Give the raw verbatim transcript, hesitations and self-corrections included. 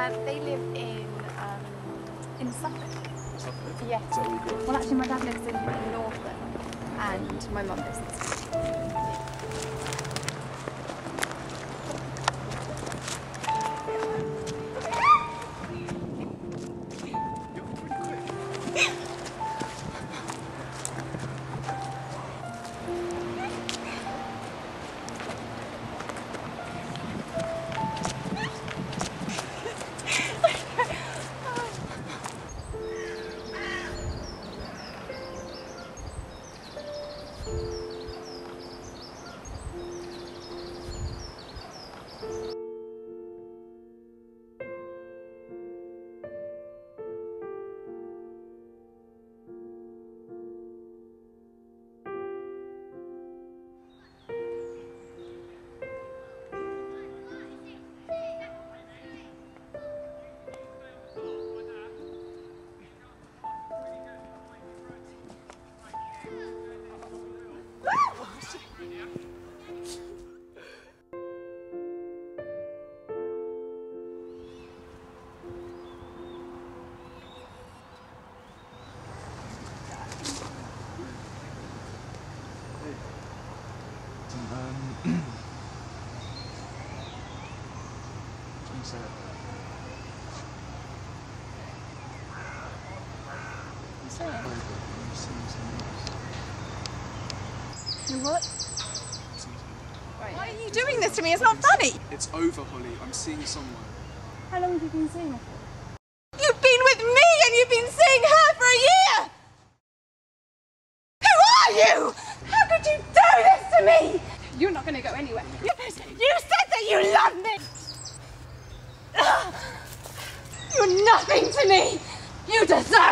Uh, they live in um, in Suffolk. Suffolk? Yes. Is that where you grew up? Well, actually, my dad lives in Northern, and my mum lives in Suffolk. Um, say it. Say it. I'm seeing someone else. You what? Seeing someone. Right. Why are you doing this to me? It's not funny. It's over, Holly. I'm seeing someone. How long have you been seeing her for? You've been with me and you've been seeing her for a year! Who are you? How could you do this to me? You're not going to go anywhere. You, you said that you loved me! You're nothing to me! You deserve